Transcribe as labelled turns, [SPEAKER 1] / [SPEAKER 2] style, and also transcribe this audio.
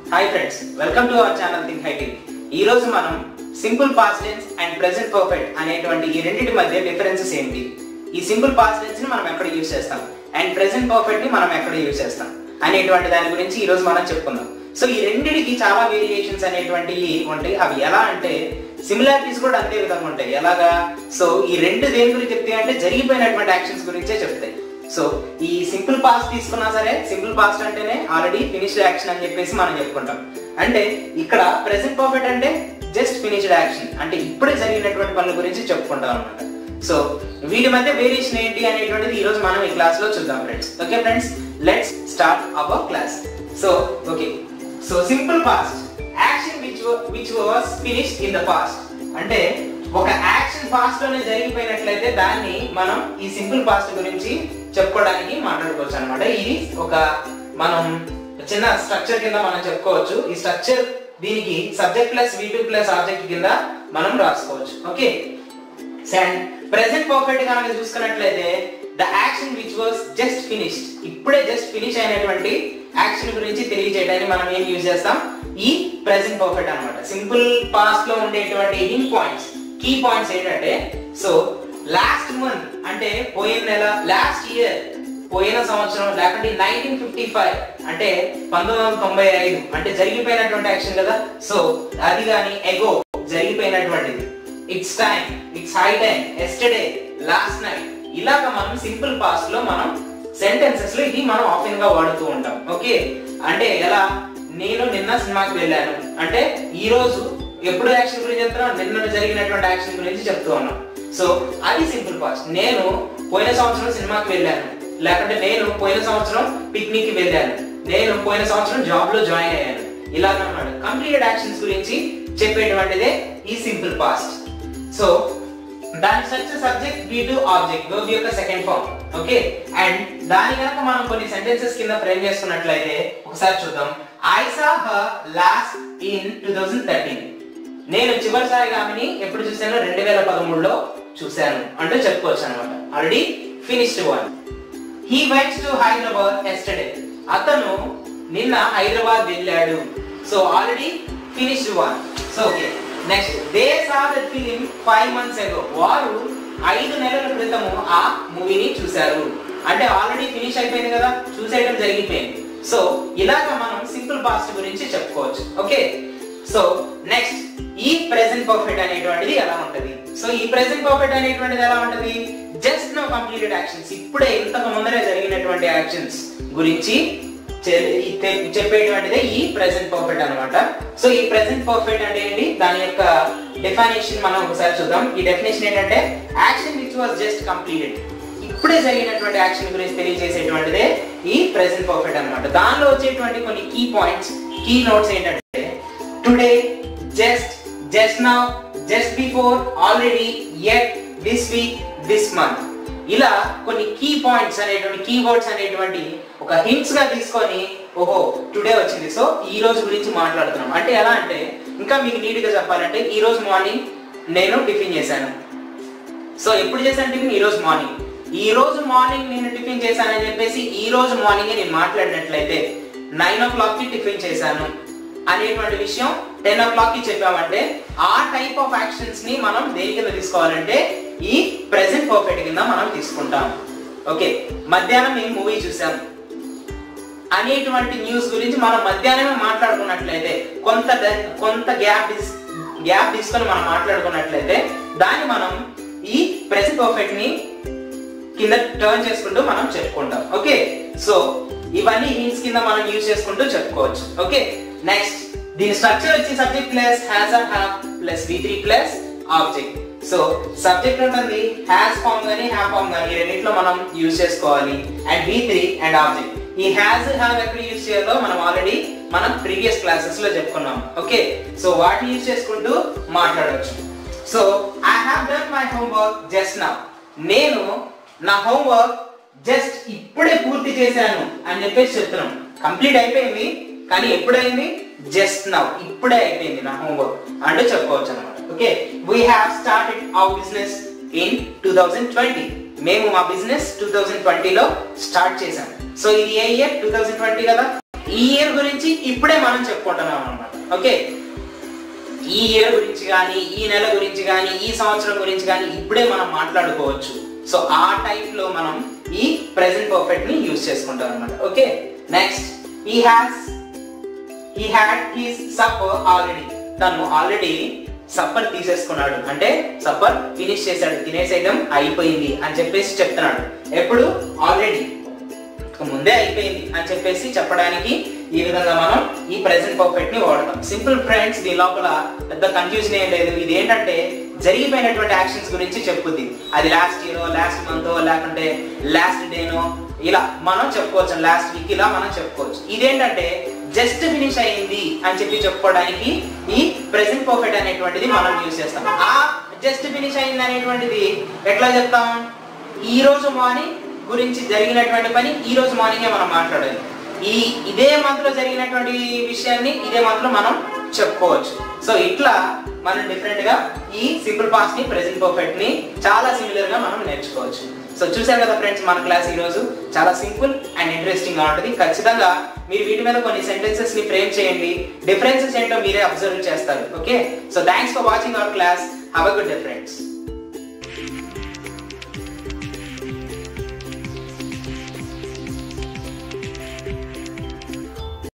[SPEAKER 1] Hi friends, welcome to our channel Think High TV. ఈ రోజు మనం simple past tense and present perfect అనేటువంటి ఈ రెండింటి మధ్య డిఫరెన్సెస్ ఏంటి, ఈ సింపుల్ పాస్ట్ టెన్స్ ని మనం ఎక్కడ యూస్ చేస్తాం అండ్ ప్రెజెంట్ పర్ఫెక్ట్ ని మనం ఎక్కడ యూస్ చేస్తాం అనేటువంటి దాని గురించి ఈ రోజు మనం చెప్పుకుందాం. సో ఈ రెండింటికి చాలా వేరియేషన్స్ అనేటువంటివి ఉంటాయి. అవి ఎలా అంటే సిమిలారిటీస్ కూడా అంతే విధంగా ఉంటాయి. ఎలాగా? సో ఈ రెండు దేని గురించి చెప్తాయి అంటే జరిగిపోయినటువంటి యాక్షన్స్ గురించే చెప్తాయి. సో ఈ సింపుల్ పాస్ట్ తీసుకున్నా సరే, సింపుల్ పాస్ట్ అంటేనే ఆల్రెడీ ఫినిష్డ్ యాక్షన్ అని చెప్పేసి మనం చెప్పుకుంటాం. అంటే ఇక్కడ ప్రెజెంట్ పర్ఫెక్ట్ అంటే జస్ట్ ఫినిష్డ్ యాక్షన్, అంటే ఇప్పుడే జరిగినటువంటి పనుల గురించి చెప్పుకుంటాం అనమాట. సో వీటి మధ్య వేరియేషన్ ఏంటి అనేటువంటిది ఈ రోజు మనం ఈ క్లాస్ లో చూద్దాం friends. Okay friends, let's start our class. So okay, so simple past action which was finished in the past. అంటే ఒక యాక్షన్ పాస్ట్ లోనే జరిగిపోయినట్లయితే దాన్ని మనం ఈ సింపుల్ పాస్ట్ గురించి చెప్పుకోవడానికి మాట్లాడుకోవచ్చు అనమాట. ఇది ఒక మనం చిన్న స్ట్రక్చర్ కింద మనం చెప్పుకోవచ్చు. ఈ స్ట్రక్చర్ దీనికి subject plus V2 plus object కింద మనం రాసుకోవచ్చు. ఓకే, అండ్ ప్రెజెంట్ పర్ఫెక్ట్ గా మనం చూసుకున్నట్లయితే the action which was just finished, ఇప్పుడే జస్ట్ ఫినిష్ అయినటువంటి యాక్షన్ గురించి తెలియజేయడానికి మనం ఏం యూజ్ చేస్తాం, ఈ ప్రెజెంట్ పర్ఫెక్ట్ అన్నమాట. సింపుల్ పాస్ట్ లో ఉండేటువంటి హింట్ పాయింట్స్, కీ పాయింట్స్ ఏంటంటే, సో లాస్ట్ మంత్ అంటే పోయిన నెల, లాస్ట్ ఇయర్ పోయిన సంవత్సరం, లేకపోతే 1955 అంటే 1995 అంటే జరిగిపోయినటువంటి యాక్షన్ కదా. సో అది కానీ ఎగో జరిగిపోయినటువంటిది, it's time, it's high time, yesterday, last night, ఇలాగ మనం సింపుల్ పాస్ట్ లో మనం సెంటెన్సెస్ లో ఇది మనం ఆఫెన్ గా వాడుతూ ఉంటాం. ఓకే, అంటే ఎలా? నేను నిన్న సినిమాకి వెళ్ళాను అంటే ఈ రోజు ఎప్పుడు యాక్షన్ గురించి చెప్తున్నాం, నిన్న జరిగినటువంటి యాక్షన్ గురించి చెప్తూ ఉన్నాం. సో అది సింపుల్ పాస్ట్. నేను పోయిన సంవత్సరం సినిమాకి వెళ్ళాను, లేకుంటే నేను పోయిన సంవత్సరం పిక్నిక్ కి వెళ్ళాను, నేను పోయిన సంవత్సరం జాబ్ లో జాయిన్ అయ్యాను, ఇలాగన్నమాట. కంప్లీటెడ్ యాక్షన్స్ గురించి చెప్పేటువంటిదే ఈ సింపుల్ పాస్ట్. సో దాని structure subject V2 object, verb యొక్క సెకండ్ ఫార్మ్. ఓకే, అండ్ దాని కనుక మనం కొన్ని సెంటెన్సెస్ కింద ఫ్రేమ్ చేసుకున్నట్లయితే ఒకసారి చూద్దాం. I saw her last in 2013. నేను చివరిసారిగా ఆమెని ఎప్పుడు చూసాను, 2013లో చూశాను అంటూ చెప్పుకోవచ్చు అనమాట. Already finished one. He went to Hyderabad yesterday. అతను నిన్న హైదరాబాద్ వెళ్ళాడు. So already finished one. So okay, next they saw the film 5 months ago. వారు 5 నెలల క్రితము ఆ మూవీని చూశారు. అంటే ఆల్రెడీ ఫినిష్ అయిపోయింది కదా, చూసేయడం జరిగిపోయింది. సో ఇలాగ మనం సింపుల్ పాస్ట్ గురించి చెప్పుకోవచ్చు. ఓకే, సో నెక్స్ట్ ఈ ప్రెజెంట్ పర్ఫెక్ట్ అనేటువంటిది ఎలా ఉంటది? సో ఈ ప్రెజెంట్ పర్ఫెక్ట్ అనేటువంటిది ఎలా ఉంటది? జస్ట్ నో కంప్లీటెడ్ యాక్షన్స్, ఇప్పుడే ఇంతకు ముందరే జరిగినటువంటి యాక్షన్స్ గురించి చెప్పేటువంటిదే ఈ ప్రెజెంట్ పర్ఫెక్ట్ అన్నమాట. సో ఈ ప్రెజెంట్ పర్ఫెక్ట్ అంటే ఏంటి, దాని యొక్క డెఫినేషన్ మనం ఒకసారి చూద్దాం. ఈ డెఫినేషన్ ఏంటంటే action which was just completed, ఇప్పుడే జరిగినటువంటి యాక్షన్ గురించి తెలియజేసేటువంటిదే ఈ ప్రెజెంట్ పర్ఫెక్ట్ అన్నమాట. దానిలో వచ్చేటువంటి కొన్ని కీ పాయింట్స్, కీ నోట్స్ ఏంటంటే today, just, just now, just before, already, yet, this week, this month, ఇలా కొన్ని కీ పాయింట్స్ అనేటువంటి, కీ వర్డ్స్ అనేటువంటి ఒక హింట్స్ గా తీసుకొని ఓహో టుడే వచ్చింది, సో ఈ రోజు గురించి మాట్లాడుతున్నాం. అంటే ఎలా అంటే ఇంకా మీకు నీట్ గా చెప్పాలంటే ఈ రోజు మార్నింగ్ నేను టిఫిన్ చేశాను. సో ఎప్పుడు చేశాను టిఫిన్? ఈ రోజు మార్నింగ్. ఈ రోజు మార్నింగ్ నేను టిఫిన్ చేశానని చెప్పేసి ఈ రోజు మార్నింగ్ నేను మాట్లాడినట్లయితే 9 o'clock కి టిఫిన్ చేశాను అనేటువంటి విషయం 10 o'clock కి చెప్పామంటే ఆ టైప్ ఆఫ్ యాక్షన్స్ ని మనం దేని కింద తీసుకోవాలంటే ఈ ప్రెజెంట్ పర్ఫెక్ట్ కింద మనం తీసుకుంటాం. ఓకే, మధ్యాహ్నం మేము మూవీ చూసాం అనేటువంటి న్యూస్ గురించి మనం మధ్యాహ్నమే మాట్లాడుకున్నట్లయితే, కొంత గ్యాప్ తీసుకొని మనం మాట్లాడుకున్నట్లయితే దాన్ని మనం ఈ ప్రెజెంట్ పర్ఫెక్ట్ ని కింద టర్న్ చేసుకుంటూ మనం చెప్పుకుంటాం. ఓకే, సో ఇవన్నీ హింట్స్ కింద మనం యూజ్ చేసుకుంటూ చెప్పుకోవచ్చు. ఓకే, నెక్స్ట్ దీని స్ట్రక్చర్ వచ్చి subject plus has or have plus V3 plus object. So subject ఉంటుంది, హ్యాస్ ఫామ్ గానీ హ్యావ్ ఫామ్ గానీ ఈ రెండింటిలో మనం యూజ్ చేసుకోవాలి. And V3 and object. ఈ హ్యాస్ హ్యావ్ ఎక్కడ యూజ్ చేయాలో మనం ప్రీవియస్ క్లాసెస్ లో చెప్పుకున్నాం. ఓకే, సో వాటిని యూజ్ చేసుకుంటూ మాట్లాడవచ్చు. So I have done my homework just now. నేను నా హోంవర్క్ జస్ట్ ఇప్పుడే పూర్తి చేశాను అని చెప్పేసి చెప్తున్నాం. కంప్లీట్ అయిపోయింది కానీ ఎప్పుడైంది? జస్ట్ నౌ, ఇప్పుడే అయిపోయింది నా హోంవర్క్ అంటూ చెప్పుకోవచ్చు అనమాట. Okay, we have started our business in 2020. మేము మా బిజినెస్ 2020లో స్టార్ట్ చేశాం. సో ఇది ఏ ఇయర్? 2020 కదా. ఈ ఇయర్ గురించి ఇప్పుడే మనం చెప్పుకుంటున్నాం అన్నమాట. ఓకే, ఈ ఇయర్ గురించి కానీ, ఈ నెల గురించి కానీ, ఈ సంవత్సరం గురించి కానీ ఇప్పుడే మనం మాట్లాడుకోవచ్చు. సో ఆ టైప్ లో మనం ఈ ప్రెజెంట్ పర్ఫెక్ట్ ని యూజ్ చేసుకుంటాం అన్నమాట. Okay, next he had his supper already. తను ఆల్రెడీ సప్పర్ తీసేసుకున్నాడు, అంటే సప్పర్ ఫినిష్ చేశాడు, తినేసేయడం అయిపోయింది అని చెప్పేసి చెప్తున్నాడు. ఎప్పుడు? ఆల్రెడీ, ముందే అయిపోయింది అని చెప్పేసి చెప్పడానికి ఈ విధంగా మనం ఈ ప్రెజెంట్ పర్ఫెక్ట్ ని వాడతాం. సింపుల్ ఫ్రెండ్స్, దీని లోపల పెద్ద కన్ఫ్యూజన్ ఏం లేదు. ఇది ఏంటంటే జరిగిపోయినటువంటి యాక్షన్స్ గురించి చెప్పుద్ది. అది లాస్ట్ ఇయర్, లాస్ట్ మంత్, లేకుంటే లాస్ట్ డేనో ఇలా మనం చెప్పుకోవచ్చు, లాస్ట్ వీక్ ఇలా మనం చెప్పుకోవచ్చు. ఇదేంటంటే జస్ట్ ఫినిష్ అయింది అని చెప్పి చెప్పుకోవడానికి ఈ ప్రెజెంట్ పర్ఫెక్ట్ అనేటువంటిది మనం యూజ్ చేస్తాం. ఆ జస్ట్ ఫినిష్ అయింది అనేటువంటిది ఎట్లా చెప్తాం? ఈ రోజు మార్నింగ్ గురించి జరిగినటువంటి పని ఈ రోజు మార్నింగే మనం మాట్లాడాలి. ఇదే మంత్ లో జరిగినటువంటి విషయాన్ని ఇదే మంత్ లో మనం చెప్పుకోవచ్చు. సో ఇట్లా మనం డిఫరెంట్ గా ఈ సింపుల్ పాస్ట్ ని, ప్రెజెంట్ పర్ఫెక్ట్ ని చాలా సిమిలర్ గా మనం నేర్చుకోవచ్చు. సో చూసారు కదా ఫ్రెండ్స్, మన క్లాస్ ఈ రోజు చాలా సింపుల్ అండ్ ఇంట్రెస్టింగ్ గా ఉంటుంది. ఖచ్చితంగా మీరు వీటి మీద కొన్ని సెంటెన్సెస్ ని ఫ్రేమ్ చేయండి, డిఫరెన్సెస్ ఏంటో మీరే అబ్జర్వ్ చేస్తారు. Okay, so thanks for watching our class. Have a good day friends.